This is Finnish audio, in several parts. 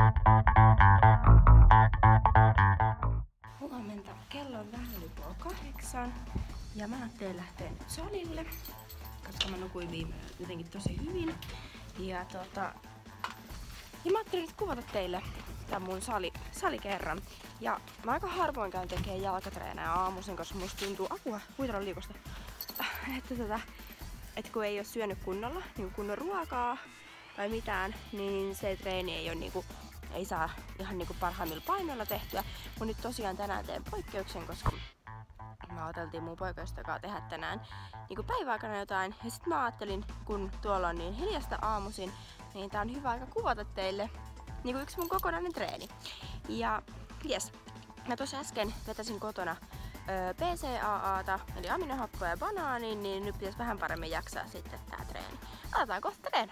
Huomenta. Kello on vähän yli 8 ja mä ajattelin lähteä nyt salille, koska mä nukuin viime jotenkin tosi hyvin. Ja mä ajattelin nyt kuvata teille tän mun salikerran. Ja mä aika harvoin käyn tekemään jalkatreenejä aamuisin, koska musta tuntuu huiteron liikosta, että kun ei oo syönyt kunnolla, niin kunnon ruokaa tai mitään, niin se treeni ei oo ei saa ihan parhaimmilla painoilla tehtyä. Mut nyt tosiaan tänään teen poikkeuksen, koska mä oteltiin mun poikaystävän kanssa tehdä tänään päiväaikana jotain. Ja sit mä ajattelin, kun tuolla on niin hiljasta aamuisin, niin tää on hyvä aika kuvata teille yksi mun kokonainen treeni. Ja jes, mä tuossa äsken vetäsin kotona BCAAta, eli aminohappoja ja banaanin, niin nyt pitäisi vähän paremmin jaksaa sitten tää treeni. Aletaan kohta treenaa.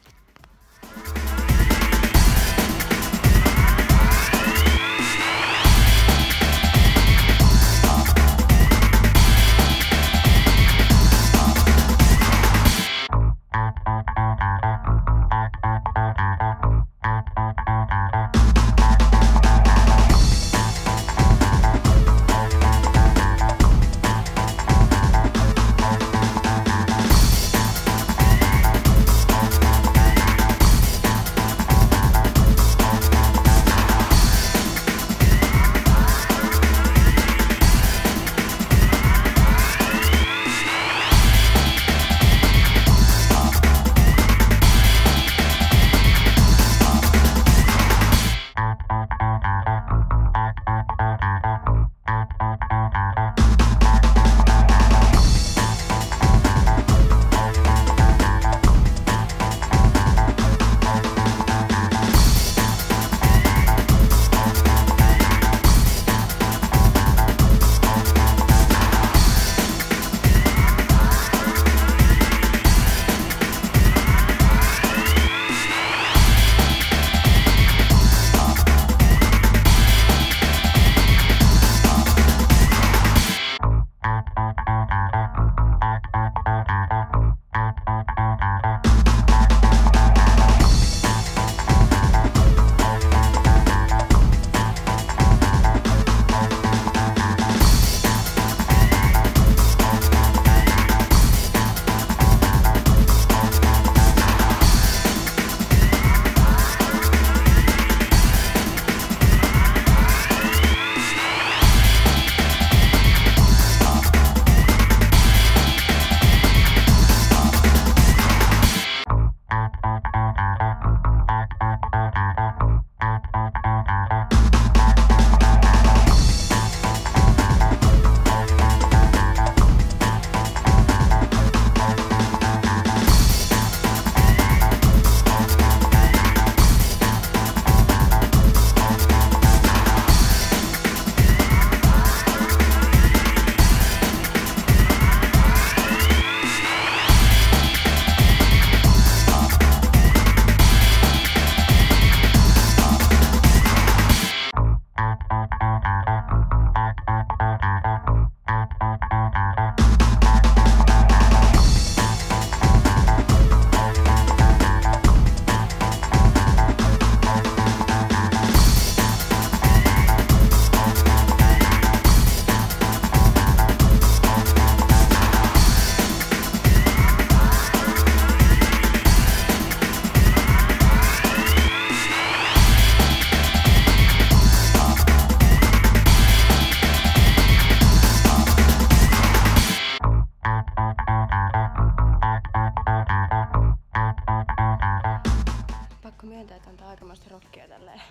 aikamoista rockia tälleen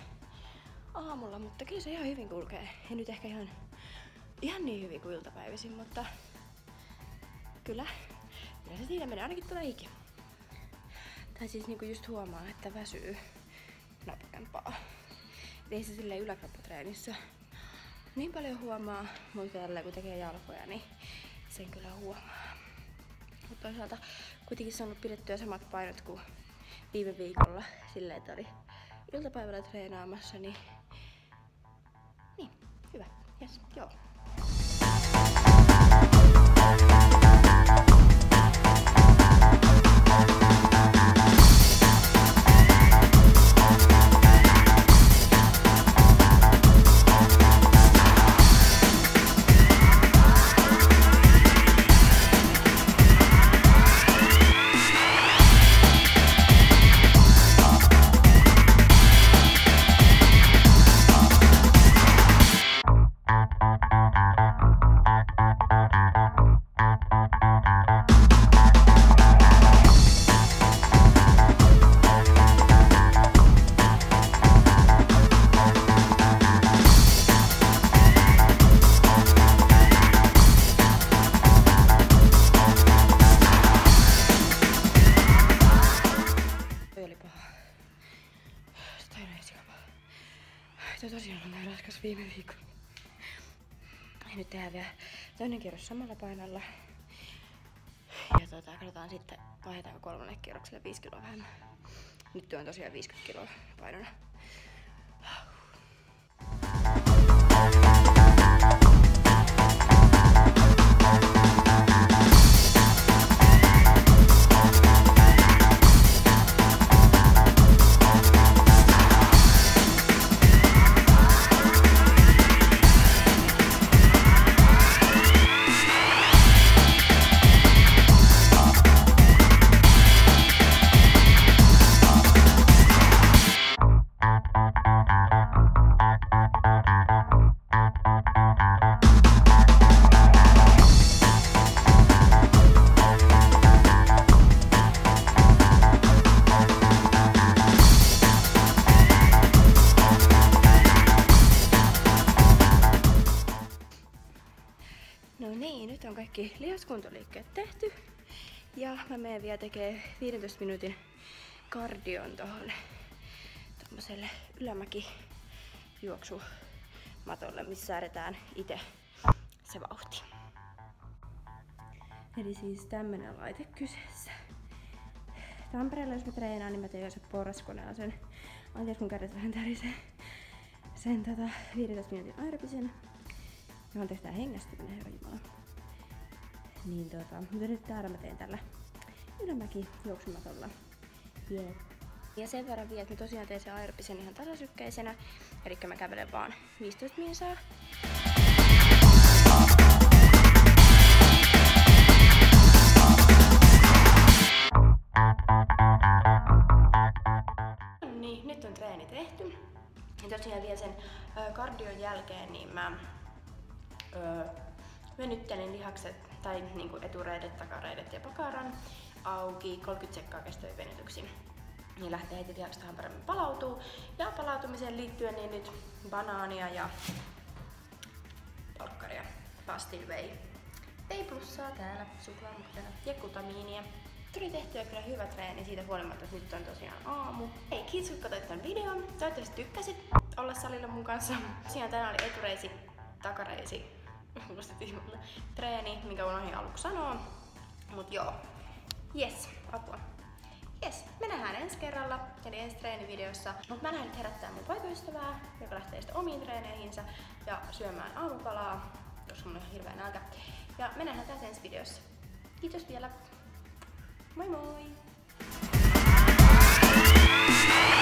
aamulla, mutta kyllä se ihan hyvin kulkee. Ei nyt ehkä ihan niin hyvin kuin iltapäivisin, mutta kyllä se siinä menee ainakin tuolla hiki. Tai siis niinku just huomaa, että väsyy nopeampaa. Ei se silleen yläkroppatreenissä niin paljon huomaa, mutta tällä kun tekee jalkoja, niin sen kyllä huomaa. Mutta toisaalta kuitenkin saanut pidettyä samat painot kuin viime viikolla silleen, että oli iltapäivällä treenaamassa, niin hyvä. Jes, joo. Toi tosiaan on näin raskas viime viikolla. Ja nyt tehdään vielä toinen kierros samalla painolla. Ja katsotaan sitten, vaihdetaanko kolmannen kierrokselle 5 kiloa vähemmän. Nyt on tosiaan 50 kiloa painona. No niin, nyt on kaikki lihaskuntoliikkeet tehty. Ja mä menen vielä tekee 15 minuutin kardion tohon tommoselle ylämäkijuoksumatolle, missä säädetään itse se vauhti. Eli siis tämmönen laite kyseessä. Tampereella jos mä treenaan, niin mä teen se porraskoneella sen. Anteeksi mun kädet vähän tärisee. Sen 15 minuutin aerobisen. Johon tehdään hengästyminen, herra jumala. Niin mutta nyt täällä mä teen tällä ylämäkijuoksumatolla. Yeah. Ja sen verran vielä, että mä tosiaan teen sen aerobisen ihan tasasykkeisenä. Elikkä mä kävelen vaan 15 minsaa. Niin, nyt on treeni tehty. Ja tosiaan vielä sen kardion jälkeen niin mä venyttelin lihakset tai niinku etureidet, takareidet ja pakaran auki 30 sekkaa kestäviin venytyksiin. Niin lähtee heti lihakset vähän paremmin palautuu. Ja palautumiseen liittyen niin nyt banaania ja porkkaria. Fastin whey. Whey plussaa täällä suklaamukkeena ja glutamiinia. Tuli tehtyä kyllä hyvä treeni siitä huolimatta, että nyt on tosiaan aamu. Hei, kiitos kun katsoit tämän videon. Toivottavasti tykkäsit olla salilla mun kanssa. Tosiaan tänään oli etureisi, takareisi treeni, minkä unohdin aluksi sanoa. Mut joo. Yes, apua. Yes, me nähdään ensi kerralla, eli ensi treenivideossa. Mut mä lähden nyt herättää mun poikaystävää, joka lähtee sitten omiin treeneihinsä ja syömään aamupalaa, koska mulla on ihan hirveä nälkä. Ja me nähdään taas ensi videossa. Kiitos vielä. Moi moi!